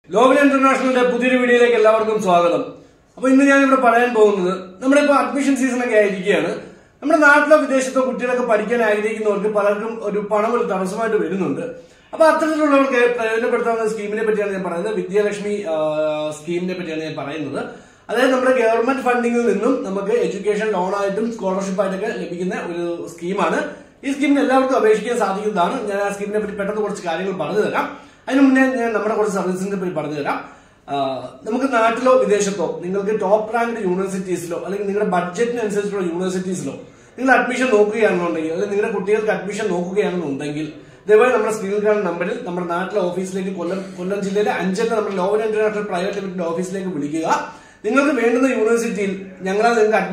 Lowell ഇന്റർനാഷണലിന്റെ പുതിയൊരു വീഡിയോയിലേക്ക് എല്ലാവർക്കും സ്വാഗതം. അപ്പൊ ഇന്ന് ഞാനിവിടെ പറയാൻ പോകുന്നത് നമ്മുടെ ഇപ്പോൾ അഡ്മിഷൻ സീസൺ ഒക്കെ ആയിരിക്കുകയാണ്. നമ്മുടെ നാട്ടിലോ വിദേശത്തോ കുട്ടികളൊക്കെ പഠിക്കാൻ ആഗ്രഹിക്കുന്നവർക്ക് പലർക്കും ഒരു പണം ഒരു തടസ്സമായിട്ട് വരുന്നുണ്ട്. അപ്പൊ അത്തരത്തിലുള്ളവർക്ക് പ്രയോജനപ്പെടുത്താവുന്ന സ്കീമിനെ പറ്റിയാണ് ഞാൻ പറയുന്നത്. വിദ്യാലക്ഷ്മി സ്കീമിനെ പറ്റിയാണ് ഞാൻ പറയുന്നത്. അതായത് നമ്മുടെ ഗവൺമെന്റ് ഫണ്ടിങ്ങിൽ നിന്നും നമുക്ക് എഡ്യൂക്കേഷൻ ലോണായിട്ടും സ്കോളർഷിപ്പായിട്ടൊക്കെ ലഭിക്കുന്ന ഒരു സ്കീമാണ്. ഈ സ്കീമിന് എല്ലാവർക്കും അപേക്ഷിക്കാൻ സാധിക്കുന്നതാണ്. ഞാൻ ആ സ്കീമിനെ പറ്റി പെട്ടെന്ന് കുറച്ച് കാര്യങ്ങൾ പറഞ്ഞു തരാം. അതിന് മുന്നേ ഞാൻ നമ്മുടെ കുറച്ച് സർവീസിനെ പറ്റി പറഞ്ഞു തരാം. നമുക്ക് നാട്ടിലോ വിദേശത്തോ നിങ്ങൾക്ക് ടോപ്പ് റാങ്ക്ഡ് യൂണിവേഴ്സിറ്റീസിലോ അല്ലെങ്കിൽ നിങ്ങളുടെ ബഡ്ജറ്റിനനുസരിച്ചുള്ള യൂണിവേഴ്സിറ്റീസിലോ നിങ്ങൾ അഡ്മിഷൻ നോക്കുകയാണെന്നുണ്ടെങ്കിൽ അല്ലെങ്കിൽ നിങ്ങളുടെ കുട്ടികൾക്ക് അഡ്മിഷൻ നോക്കുകയാണെന്നുണ്ടെങ്കിൽ ദയവായി നമ്മുടെ സ്ക്രീനിൽ കാണുന്ന നമ്പറിൽ നമ്മുടെ നാട്ടിലെ ഓഫീസിലേക്ക് കൊല്ലം ജില്ലയിലെ അഞ്ചലിലെ നമ്മുടെ ലോവൽ ഇന്റർനാഷണൽ പ്രൈവറ്റ് ലിമിറ്റഡ് ഓഫീസിലേക്ക് വിളിക്കുക. നിങ്ങൾക്ക് വേണ്ടുന്ന യൂണിവേഴ്സിറ്റിയിൽ ഞങ്ങളോട്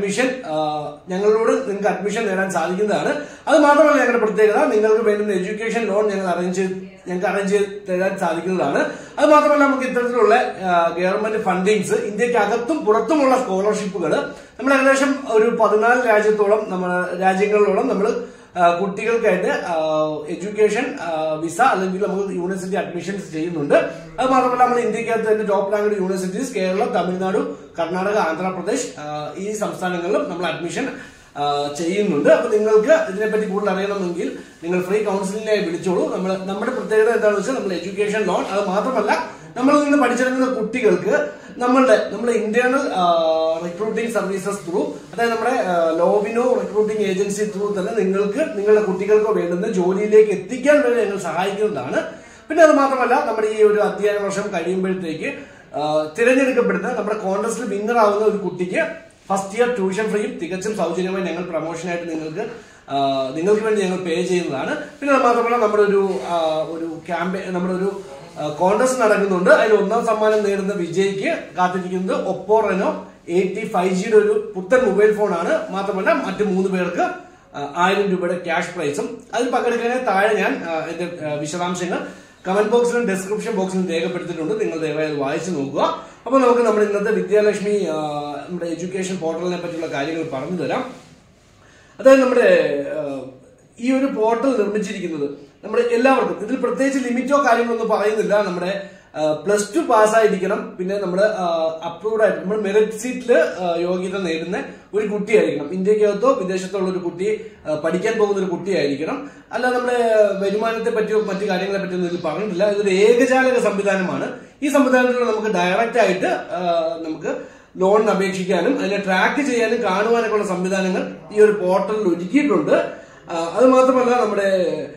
നിങ്ങൾക്ക് അഡ്മിഷൻ നേടാൻ സാധിക്കുന്നതാണ്. അത് മാത്രമല്ല ഞങ്ങളുടെ പ്രത്യേകത, നിങ്ങൾക്ക് വേണ്ടുന്ന എഡ്യൂക്കേഷൻ ലോൺ ഞങ്ങൾക്ക് അറേഞ്ച് ചെയ്ത് തരാൻ സാധിക്കുന്നതാണ്. അത് മാത്രമല്ല നമുക്ക് ഇത്തരത്തിലുള്ള ഗവൺമെന്റ് ഫണ്ടിങ്സ് ഇന്ത്യക്കകത്തും പുറത്തുമുള്ള സ്കോളർഷിപ്പുകൾ നമ്മൾ ഏകദേശം ഒരു 14 രാജ്യങ്ങളിലോളം നമ്മൾ കുട്ടികൾക്കായിട്ട് എഡ്യൂക്കേഷൻ വിസ അല്ലെങ്കിൽ നമുക്ക് യൂണിവേഴ്സിറ്റി അഡ്മിഷൻസ് ചെയ്യുന്നുണ്ട്. അത് മാത്രമല്ല നമ്മൾ ഇന്ത്യക്കകത്ത് തന്നെ top ranked universities Keralam, Tamil Nadu, Karnataka, Andhra Pradesh ഈ സംസ്ഥാനങ്ങളിലും നമ്മൾ അഡ്മിഷൻ ചെയ്യുന്നുണ്ട്. അപ്പൊ നിങ്ങൾക്ക് ഇതിനെപ്പറ്റി കൂടുതൽ അറിയണമെങ്കിൽ നിങ്ങൾ ഫ്രീ കൗൺസിലിംഗിനായി വിളിച്ചോളൂ. നമ്മുടെ പ്രത്യേകത എന്താണെന്ന് വെച്ചാൽ നമ്മൾ എഡ്യൂക്കേഷൻ ലോൺ, അത് മാത്രമല്ല നമ്മളിൽ നിന്ന് പഠിച്ചിറങ്ങുന്ന കുട്ടികൾക്ക് നമ്മുടെ ഇന്റേണൽ റിക്രൂട്ടിംഗ് സർവീസസ് ത്രൂ, അതായത് നമ്മുടെ ലോബിനോ റിക്രൂട്ടിംഗ് ഏജൻസി ത്രൂ തന്നെ നിങ്ങൾക്ക് നിങ്ങളുടെ കുട്ടികൾക്കോ വേണ്ടുന്ന ജോലിയിലേക്ക് എത്തിക്കാൻ വേണ്ടി ഞങ്ങൾ സഹായിക്കുന്നതാണ്. പിന്നെ അത് മാത്രമല്ല നമ്മുടെ ഈ ഒരു അധ്യയന വർഷം കഴിയുമ്പോഴത്തേക്ക് തിരഞ്ഞെടുക്കപ്പെടുന്ന നമ്മുടെ കോൺടെസ്റ്റിൽ വിന്നർ ആവുന്ന ഒരു കുട്ടിക്ക് ഫസ്റ്റ് ഇയർ ട്യൂഷൻ ഫ്രീയും തികച്ചും സൗജന്യമായി ഞങ്ങൾ പ്രൊമോഷനായിട്ട് നിങ്ങൾക്ക് വേണ്ടി ഞങ്ങൾ പേ ചെയ്യുന്നതാണ്. പിന്നെ അത് മാത്രമല്ല നമ്മുടെ ഒരു ക്യാമ്പയിൻ, നമ്മുടെ ഒരു കോൺടെസ്റ്റ് നടക്കുന്നുണ്ട്. അതിൽ 1ാം സമ്മാനം നേടുന്ന വിജയിക്ക് കാത്തിരിക്കുന്നത് ഒപ്പോ റെനോ 85Gയുടെ ഒരു പുത്തൻ മൊബൈൽ ഫോണാണ്. മാത്രമല്ല മറ്റ് 3 പേർക്ക് 1000 രൂപയുടെ ക്യാഷ് പ്രൈസും. അതിൽ പങ്കെടുക്കുന്നതിന് താഴെ ഞാൻ എന്റെ വിശദാംശങ്ങൾ കമന്റ് ബോക്സിലും ഡിസ്ക്രിപ്ഷൻ ബോക്സിലും രേഖപ്പെടുത്തിയിട്ടുണ്ട്. നിങ്ങൾ ദയവായി അത് വായിച്ചു നോക്കുക. അപ്പൊ നമുക്ക് നമ്മുടെ ഇന്നത്തെ വിദ്യാലക്ഷ്മി നമ്മുടെ എഡ്യൂക്കേഷൻ പോർട്ടലിനെ പറ്റിയുള്ള കാര്യങ്ങൾ പറഞ്ഞു തരാം. അതായത് നമ്മുടെ ഈ ഒരു പോർട്ടൽ നിർമ്മിച്ചിരിക്കുന്നത് നമ്മുടെ എല്ലാവർക്കും, ഇതിൽ പ്രത്യേകിച്ച് ലിമിറ്റോ കാര്യങ്ങളൊന്നും പറയുന്നില്ല. നമ്മുടെ +2 പാസ്സായിരിക്കണം. പിന്നെ നമ്മൾ അപ്രൂവ്ഡ് ആയിട്ട് നമ്മൾ മെറിറ്റ് സീറ്റില് യോഗ്യത നേടുന്ന ഒരു കുട്ടിയായിരിക്കണം. ഇന്ത്യക്കകത്തോ വിദേശത്തോ ഉള്ള ഒരു കുട്ടി, പഠിക്കാൻ പോകുന്ന ഒരു കുട്ടിയായിരിക്കണം. അല്ല നമ്മുടെ വരുമാനത്തെ പറ്റിയോ മറ്റു കാര്യങ്ങളെ പറ്റിയോ ഇതിൽ പറഞ്ഞിട്ടില്ല. ഇതൊരു ഏകജാലക സംവിധാനമാണ്. ഈ സംവിധാനത്തിലൂടെ നമുക്ക് ഡയറക്റ്റ് ആയിട്ട് നമുക്ക് ലോണിന് അപേക്ഷിക്കാനും അതിനെ ട്രാക്ക് ചെയ്യാനും കാണുവാനൊക്കെ ഉള്ള സംവിധാനങ്ങൾ ഈ ഒരു പോർട്ടലിൽ ഒരുക്കിയിട്ടുണ്ട്. അത് മാത്രമല്ല നമ്മുടെ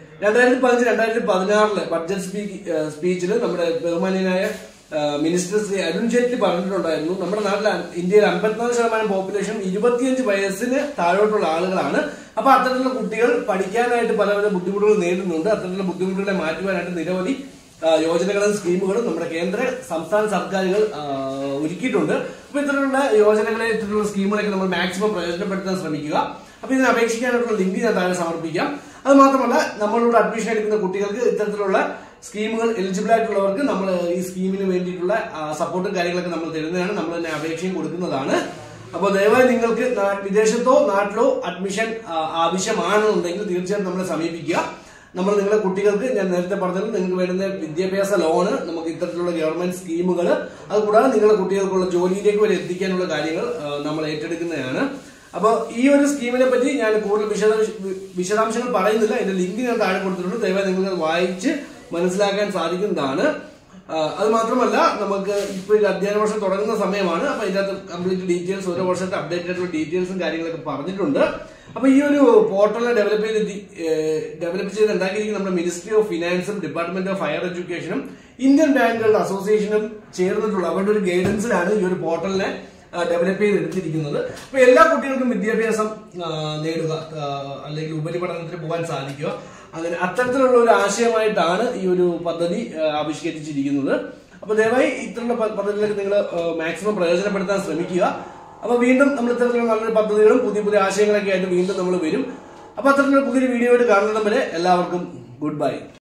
2015-2016 ബഡ്ജറ്റ് സ്പീച്ചിൽ നമ്മുടെ ബഹുമാന്യനായ മിനിസ്റ്റർ ശ്രീ അരുൺ ജെയ്റ്റ്ലി പറഞ്ഞിട്ടുണ്ടായിരുന്നു, നമ്മുടെ നാട്ടിൽ ഇന്ത്യയിൽ 54% പോപ്പുലേഷൻ 25 വയസ്സിന് താഴോട്ടുള്ള ആളുകളാണ്. അപ്പൊ അത്തരത്തിലുള്ള കുട്ടികൾ പഠിക്കാനായിട്ട് പല ബുദ്ധിമുട്ടുകൾ നേരിടുന്നുണ്ട്. അത്തരത്തിലുള്ള ബുദ്ധിമുട്ടുകളെ മാറ്റുവാനായിട്ട് നിരവധി യോജനകളും സ്കീമുകളും നമ്മുടെ കേന്ദ്ര സംസ്ഥാന സർക്കാരുകൾ ഒരുക്കിയിട്ടുണ്ട്. അപ്പൊ ഇത്തരത്തിലുള്ള യോജനകളെ, ഇത്തരത്തിലുള്ള സ്കീമുകളൊക്കെ നമ്മൾ മാക്സിമം പ്രയോജനപ്പെടുത്താൻ ശ്രമിക്കുക. അപ്പൊ ഇതിന് അപേക്ഷിക്കാനായിട്ടുള്ള ലിങ്ക് ഞാൻ താഴെ സമർപ്പിക്കാം. അത് മാത്രമല്ല നമ്മളോട് അഡ്മിഷൻ എടുക്കുന്ന കുട്ടികൾക്ക് ഇത്തരത്തിലുള്ള സ്കീമുകൾ എലിജിബിൾ ആയിട്ടുള്ളവർക്ക് നമ്മൾ ഈ സ്കീമിന് വേണ്ടിയിട്ടുള്ള സപ്പോർട്ടും കാര്യങ്ങളൊക്കെ നമ്മൾ തരുന്നതാണ്. നമ്മൾ തന്നെ അപേക്ഷയും കൊടുക്കുന്നതാണ്. അപ്പോൾ ദയവായി നിങ്ങൾക്ക് വിദേശത്തോ നാട്ടിലോ അഡ്മിഷൻ ആവശ്യമാണെന്നുണ്ടെങ്കിൽ തീർച്ചയായും നമ്മളെ സമീപിക്കുക. നമ്മൾ നിങ്ങളുടെ കുട്ടികൾക്ക്, ഞാൻ നേരത്തെ പറഞ്ഞത്, നിങ്ങൾക്ക് വേണ്ടുന്ന വിദ്യാഭ്യാസ ലോണ്, നമുക്ക് ഇത്തരത്തിലുള്ള ഗവൺമെന്റ് സ്കീമുകൾ, അതുകൂടാതെ നിങ്ങളുടെ കുട്ടികൾക്കുള്ള ജോലിയിലേക്ക് വരെ എത്തിക്കാനുള്ള കാര്യങ്ങൾ നമ്മൾ ഏറ്റെടുക്കുന്നതാണ്. അപ്പൊ ഈ ഒരു സ്കീമിനെ പറ്റി ഞാൻ കൂടുതൽ വിശദാംശങ്ങൾ പറയുന്നില്ല. അതിന്റെ ലിങ്ക് ഞാൻ താഴെ കൊടുത്തിട്ടുണ്ട്. ദയവായി നിങ്ങൾക്ക് വായിച്ച് മനസ്സിലാക്കാൻ സാധിക്കുന്നതാണ്. അത് മാത്രമല്ല നമുക്ക് ഇപ്പൊ ഒരു അധ്യയന വർഷം തുടങ്ങുന്ന സമയമാണ്. അപ്പൊ ഇതിനകത്ത് കംപ്ലീറ്റ് ഡീറ്റെയിൽസ്, ഓരോ വർഷത്തെ അപ്ഡേറ്റഡ് ആയിട്ടുള്ള ഡീറ്റെയിൽസും കാര്യങ്ങളൊക്കെ പറഞ്ഞിട്ടുണ്ട്. അപ്പൊ ഈ ഒരു പോർട്ടലിനെ ഡെവലപ്പ് ചെയ്ത് ഉണ്ടാക്കിയിരിക്കുന്ന നമ്മുടെ മിനിസ്ട്രി ഓഫ് ഫിനാൻസും ഡിപ്പാർട്ട്മെന്റ് ഓഫ് ഹയർ എഡ്യൂക്കേഷനും ഇന്ത്യൻ ബാങ്കുകളുടെ അസോസിയേഷനും ചേർന്നിട്ടുള്ള അവരുടെ ഒരു ഗൈഡൻസിലാണ് ഈ ഒരു പോർട്ടലിനെ ഡെവലപ്പ് ചെയ്തെടുത്തിരിക്കുന്നത്. അപ്പൊ എല്ലാ കുട്ടികൾക്കും വിദ്യാഭ്യാസം നേടുക അല്ലെങ്കിൽ ഉപരിപഠനത്തിന് പോകാൻ സാധിക്കുക, അങ്ങനെ അത്തരത്തിലുള്ള ഒരു ആശയമായിട്ടാണ് ഈ ഒരു പദ്ധതി ആവിഷ്കരിച്ചിരിക്കുന്നത്. അപ്പൊ ദയവായി ഇത്തരത്തിലുള്ള പദ്ധതികളൊക്കെ നിങ്ങൾ മാക്സിമം പ്രയോജനപ്പെടുത്താൻ ശ്രമിക്കുക. അപ്പൊ വീണ്ടും നമ്മൾ ഇത്തരത്തിലുള്ള നല്ലൊരു പദ്ധതികളും പുതിയ ആശയങ്ങളൊക്കെ ആയിട്ട് വീണ്ടും നമ്മൾ വരും. അപ്പൊ അത്തരത്തിലുള്ള പുതിയൊരു വീഡിയോ ആയിട്ട് കാണുന്നത് വരെ എല്ലാവർക്കും ഗുഡ് ബൈ.